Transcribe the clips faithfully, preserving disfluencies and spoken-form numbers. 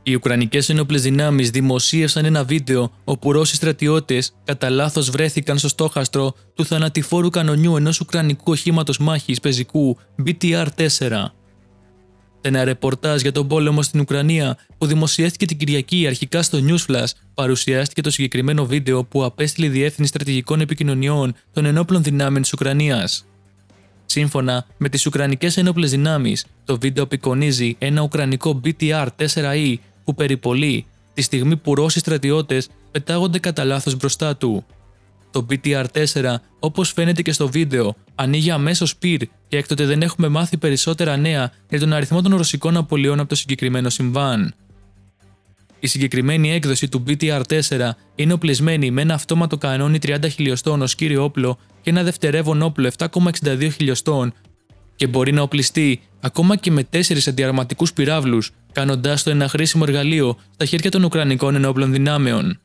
Οι Ουκρανικές ενόπλες δυνάμεις δημοσίευσαν ένα βίντεο όπου Ρώσοι στρατιώτες κατά λάθος βρέθηκαν στο στόχαστρο του θανατηφόρου κανονιού ενός Ουκρανικού οχήματος μάχης πεζικού μπι τι αρ τέσσερα. Ένα ρεπορτάζ για τον πόλεμο στην Ουκρανία που δημοσιεύτηκε την Κυριακή αρχικά στο Newsflash παρουσιάστηκε το συγκεκριμένο βίντεο που απέστειλε η Διεύθυνση Στρατηγικών Επικοινωνιών των Ενόπλων Δυνάμεων της Ουκρανίας. Σύμφωνα με τις Ουκρανικές ενόπλες δυνάμεις, το βίντεο απεικονίζει ένα Ουκρανικό μπι τι αρ τέσσερα ι που περιπολεί τη στιγμή που Ρώσοι στρατιώτες πετάγονται κατά λάθος μπροστά του. Το μπι τι αρ τέσσερα, όπως φαίνεται και στο βίντεο, ανοίγει αμέσως πυρ και έκτοτε δεν έχουμε μάθει περισσότερα νέα για τον αριθμό των ρωσικών απολειών από το συγκεκριμένο συμβάν. Η συγκεκριμένη έκδοση του μπι τι αρ τέσσερα είναι οπλισμένη με ένα αυτόματο κανόνι τριάντα χιλιοστών ως κύριο όπλο και ένα δευτερεύον όπλο επτά κόμμα εξήντα δύο χιλιοστών και μπορεί να οπλιστεί ακόμα και με τέσσερις αντιαρματικούς πυράβλους, κάνοντάς το ένα χρήσιμο εργαλείο στα χέρια των Ουκρανικών ενόπλων δυνάμεων.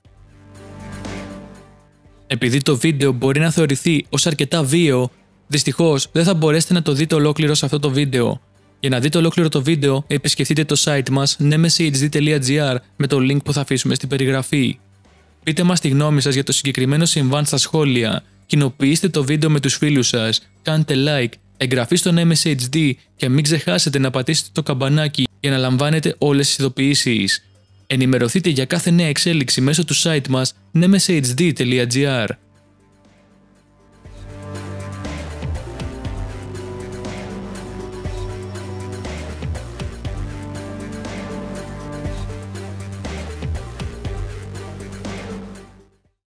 Επειδή το βίντεο μπορεί να θεωρηθεί ως αρκετά βίαιο, δυστυχώς δεν θα μπορέσετε να το δείτε ολόκληρο σε αυτό το βίντεο. Για να δείτε ολόκληρο το βίντεο, επισκεφτείτε το site μας nemesihd τελεία gr με το link που θα αφήσουμε στην περιγραφή. Πείτε μας τη γνώμη σας για το συγκεκριμένο συμβάν στα σχόλια, κοινοποιήστε το βίντεο με τους φίλους σας, κάντε like, εγγραφή στο nemesihd και μην ξεχάσετε να πατήσετε το καμπανάκι για να λαμβάνετε όλες τις ειδοποιήσεις. Ενημερωθείτε για κάθε νέα εξέλιξη μέσω του site μας nemesihd τελεία gr.